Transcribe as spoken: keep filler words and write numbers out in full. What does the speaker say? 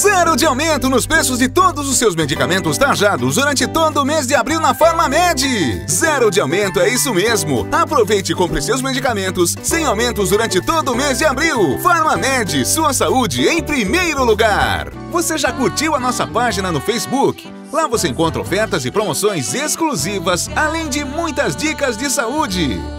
Zero de aumento nos preços de todos os seus medicamentos tarjados durante todo o mês de abril na Farmamed. Zero de aumento, é isso mesmo. Aproveite e compre seus medicamentos sem aumentos durante todo o mês de abril. Farmamed, sua saúde em primeiro lugar. Você já curtiu a nossa página no Facebook? Lá você encontra ofertas e promoções exclusivas, além de muitas dicas de saúde.